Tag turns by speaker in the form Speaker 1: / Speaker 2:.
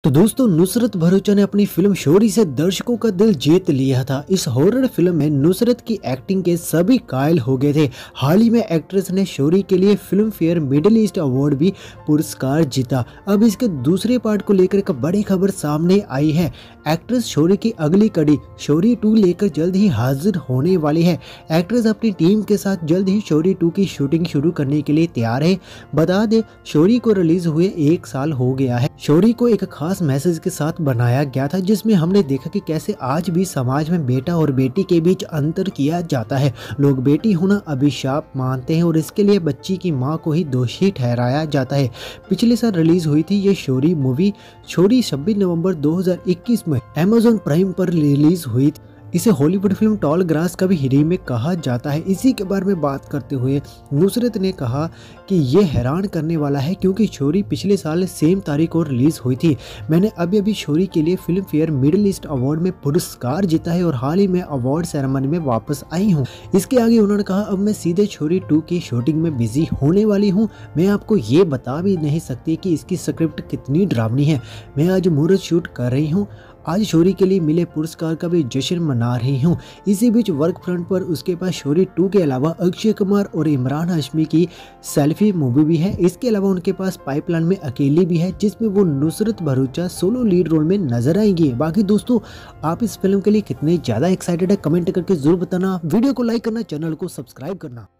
Speaker 1: तो दोस्तों नुसरत भरूचा ने अपनी फिल्म शोरी से दर्शकों का दिल जीत लिया था। इस हॉरर फिल्म में नुसरत की एक्टिंग के सभी कायल हो गए थे। हाल ही में एक्ट्रेस ने शोरी के लिए Filmfare Middle East award भी पुरस्कार जीता। अब इसके दूसरे पार्ट को लेकर एक बड़ी खबर सामने आई है। एक्ट्रेस शोरी की अगली कड़ी शोरी 2 लेकर जल्द ही हाजिर होने वाली है। एक्ट्रेस अपनी टीम के साथ जल्द ही शोरी 2 की शूटिंग शुरू करने के लिए तैयार है। बता दें शोरी को रिलीज हुए 1 साल हो गया है। शोरी को एक खास मैसेज के साथ बनाया गया था, जिसमें हमने देखा कि कैसे आज भी समाज में बेटा और बेटी के बीच अंतर किया जाता है। लोग बेटी होना अभिशाप मानते हैं और इसके लिए बच्ची की मां को ही दोषी ठहराया जाता है। पिछले साल रिलीज हुई थी ये शोरी मूवी। शोरी 26 नवंबर 2021 में अमेज़न प्राइम पर रिलीज हुई थी। इसे हॉलीवुड फिल्म टॉल ग्रास का भी रीमेक कहा जाता है। इसी के बारे में बात करते हुए नुसरत ने कहा कि ये हैरान करने वाला है क्योंकि शोरी पिछले साल सेम तारीख को रिलीज हुई थी। मैंने अभी शोरी के लिए Filmfare Middle East award में पुरस्कार जीता है और हाल ही में अवार्ड सेरेमनी में वापस आई हूँ। इसके आगे उन्होंने कहा अब मैं सीधे शोरी 2 की शूटिंग में बिजी होने वाली हूँ। मैं आपको ये बता भी नहीं सकती कि इसकी स्क्रिप्ट कितनी डरावनी है। मैं आज मुहूर्त शूट कर रही हूँ। आज शोरी के लिए मिले पुरस्कार का भी जश्न मना रही हूँ। इसी बीच वर्क फ्रंट पर उसके पास शोरी 2 के अलावा अक्षय कुमार और इमरान हाशमी की सेल्फी मूवी भी है। इसके अलावा उनके पास पाइपलाइन में अकेली भी है, जिसमें वो Nusrat Bharucha solo lead role में नजर आएंगी। बाकी दोस्तों आप इस फिल्म के लिए कितने ज़्यादा एक्साइटेड है कमेंट करके जरूर बताना। वीडियो को लाइक करना, चैनल को सब्सक्राइब करना।